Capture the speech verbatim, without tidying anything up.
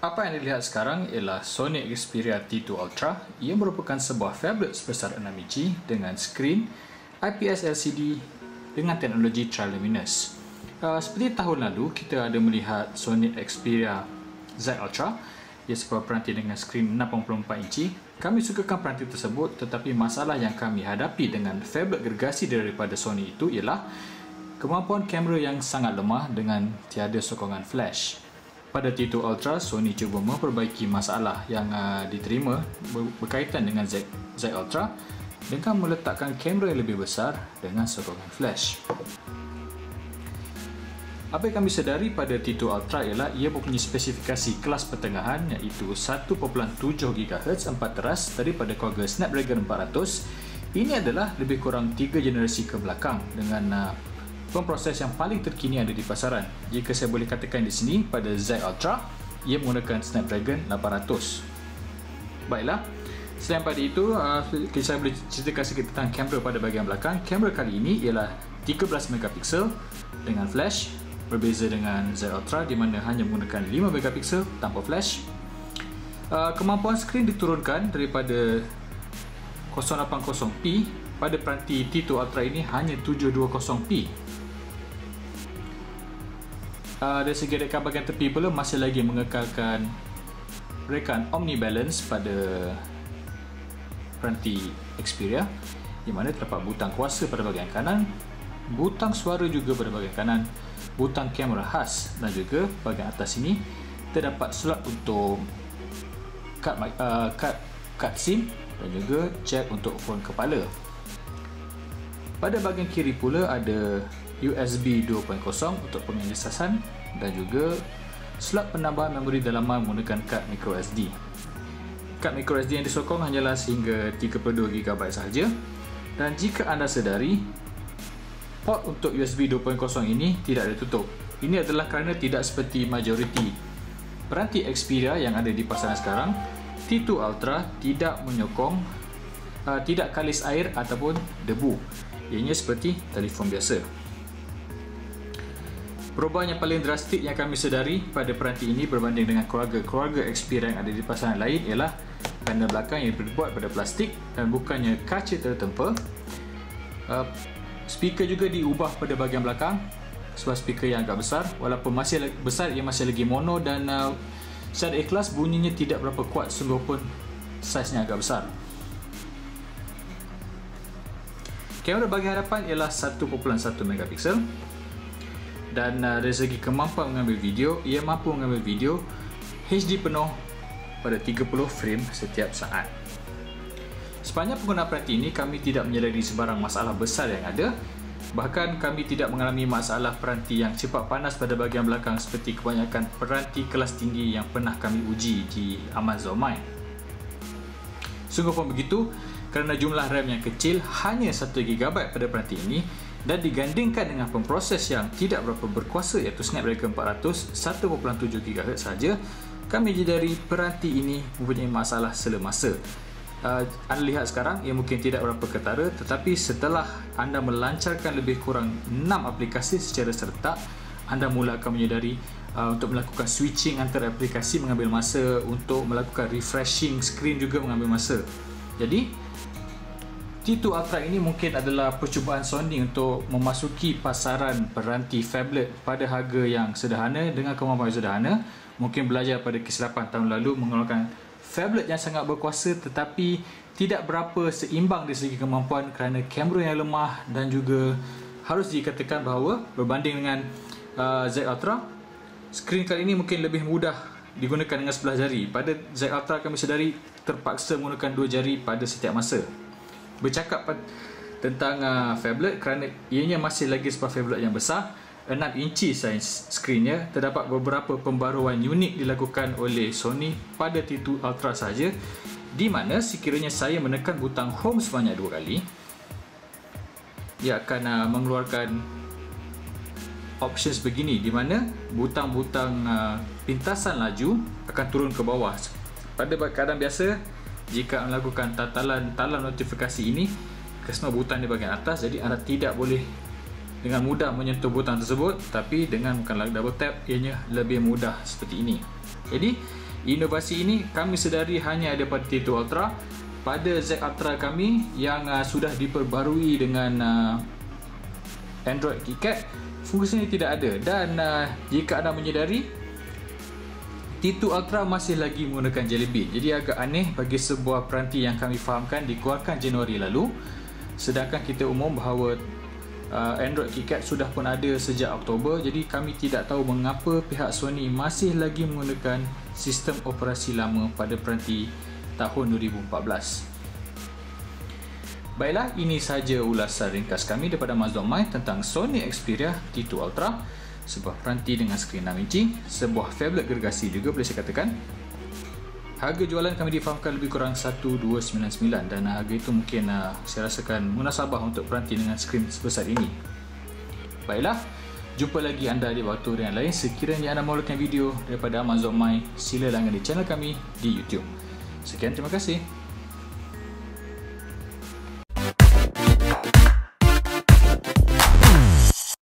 Apa yang dilihat sekarang ialah Sony Xperia T two Ultra. Ia merupakan sebuah phablet sebesar enam inci dengan skrin I P S L C D dengan teknologi triluminous. Uh, seperti tahun lalu, kita ada melihat Sony Xperia Z Ultra. Ia sebuah peranti dengan skrin enam puluh empat inci. Kami sukakan peranti tersebut, tetapi masalah yang kami hadapi dengan phablet gergasi daripada Sony itu ialah kemampuan kamera yang sangat lemah dengan tiada sokongan flash. Pada T two Ultra, Sony cuba memperbaiki masalah yang uh, diterima berkaitan dengan Z, Z Ultra dengan meletakkan kamera yang lebih besar dengan sokongan flash. Apa yang kami sedari pada T two Ultra ialah ia mempunyai spesifikasi kelas pertengahan iaitu satu perpuluhan tujuh gigahertz empat teras daripada keluarga Snapdragon empat ratus. Ini adalah lebih kurang tiga generasi ke belakang dengan uh, pemproses yang paling terkini ada di pasaran. Jika saya boleh katakan di sini, pada Z Ultra ia menggunakan Snapdragon lapan ratus. Baiklah, selain pada itu, uh, saya boleh ceritakan sedikit tentang kamera pada bahagian belakang. Kamera kali ini ialah tiga belas megapiksel dengan flash, berbeza dengan Z Ultra di mana hanya menggunakan lima megapiksel tanpa flash. Uh, kemampuan skrin diturunkan daripada kosong lapan kosong p pada peranti T two Ultra ini hanya tujuh dua kosong p. Uh, dari segi rekaan bahagian tepi pula masih lagi mengekalkan rekaan Omni Balance pada peranti Xperia, di mana terdapat butang kuasa pada bahagian kanan, butang suara juga pada bahagian kanan, butang kamera khas, dan juga bahagian atas ini terdapat slot untuk kad, uh, kad, kad SIM dan juga jack untuk phone kepala. Pada bahagian kiri pula ada U S B dua titik kosong untuk pengecasan dan juga slot penambahan memori dalaman menggunakan kad microSD. Kad microSD yang disokong hanyalah sehingga tiga puluh dua gigabyte sahaja, dan jika anda sedari, port untuk U S B dua titik kosong ini tidak ditutup. Ini adalah kerana tidak seperti majoriti peranti Xperia yang ada di pasaran sekarang, T two Ultra tidak menyokong uh, tidak kalis air ataupun debu. Ianya seperti telefon biasa. Perubahan yang paling drastik yang kami sedari pada peranti ini berbanding dengan keluarga-keluarga Xperia yang ada di pasaran lain ialah panel belakang yang berbuat pada plastik dan bukannya kaca tertempa. Uh, speaker juga diubah pada bahagian belakang, sebuah speaker yang agak besar. Walaupun masih besar, ia masih lagi mono dan uh, secara ikhlas bunyinya tidak berapa kuat sungguh pun saiznya agak besar. Kamera bahagian hadapan ialah satu perpuluhan satu megapiksel. Dan uh, dari segi kemampuan mengambil video, ia mampu mengambil video H D penuh pada tiga puluh frame setiap saat. Sepanjang penggunaan peranti ini, kami tidak menyedari sebarang masalah besar yang ada. Bahkan kami tidak mengalami masalah peranti yang cepat panas pada bahagian belakang seperti kebanyakan peranti kelas tinggi yang pernah kami uji di Amazon Mind. Sungguh pun begitu, kerana jumlah RAM yang kecil hanya satu gigabyte pada peranti ini dan digandingkan dengan pemproses yang tidak berapa berkuasa iaitu Snapdragon empat ratus satu perpuluhan tujuh gigahertz saja, kami jedari peranti ini mempunyai masalah selama masa. Uh, anda lihat sekarang ia mungkin tidak berapa ketara, tetapi setelah anda melancarkan lebih kurang enam aplikasi secara serentak, anda mula akan menyedari uh, untuk melakukan switching antara aplikasi mengambil masa, untuk melakukan refreshing screen juga mengambil masa. Jadi T two Ultra ini mungkin adalah percubaan Sony untuk memasuki pasaran peranti phablet pada harga yang sederhana dengan kemampuan yang sederhana. Mungkin belajar pada kesilapan tahun lalu mengeluarkan phablet yang sangat berkuasa tetapi tidak berapa seimbang dari segi kemampuan kerana kamera yang lemah, dan juga harus dikatakan bahawa berbanding dengan uh, Z Ultra, skrin kali ini mungkin lebih mudah digunakan dengan sebelah jari. Pada Z Ultra kami sedari terpaksa menggunakan dua jari pada setiap masa. Bercakap tentang uh, phablet, kerana ianya masih lagi sebuah phablet yang besar, enam inci saiz skrinnya, terdapat beberapa pembaruan unik dilakukan oleh Sony pada T two Ultra saja, di mana sekiranya saya menekan butang home sebanyak dua kali, ia akan uh, mengeluarkan options begini, di mana butang-butang uh, pintasan laju akan turun ke bawah. Pada keadaan biasa, jika melakukan tatalan talan notifikasi ini ke semua butang di bahagian atas, jadi anda tidak boleh dengan mudah menyentuh butang tersebut, tapi dengan bukan double tap ianya lebih mudah seperti ini. Jadi Inovasi ini kami sedari hanya ada pada T dua Ultra. Pada Z Ultra kami yang uh, sudah diperbarui dengan uh, Android KitKat, fungsi ini tidak ada. Dan uh, jika anda menyedari, T dua Ultra masih lagi menggunakan Jelly Bean. Jadi agak aneh bagi sebuah peranti yang kami fahamkan dikeluarkan Januari lalu, sedangkan kita umum bahawa uh, Android KitKat sudah pun ada sejak Oktober. Jadi kami tidak tahu mengapa pihak Sony masih lagi menggunakan sistem operasi lama pada peranti tahun dua ribu empat belas. Baiklah, ini sahaja ulasan ringkas kami daripada Amazon My tentang Sony Xperia T dua Ultra, sebuah peranti dengan skrin enam inci, sebuah phablet gergasi juga boleh saya katakan. Harga jualan kami difahamkan lebih kurang seribu dua ratus sembilan puluh sembilan dan harga itu mungkin uh, saya rasakan munasabah untuk peranti dengan skrin sebesar ini. Baiklah, jumpa lagi anda di waktu yang lain. Sekiranya anda mahu lakukan video daripada Amazon My, sila langgan di channel kami di YouTube. Sekian, terima kasih.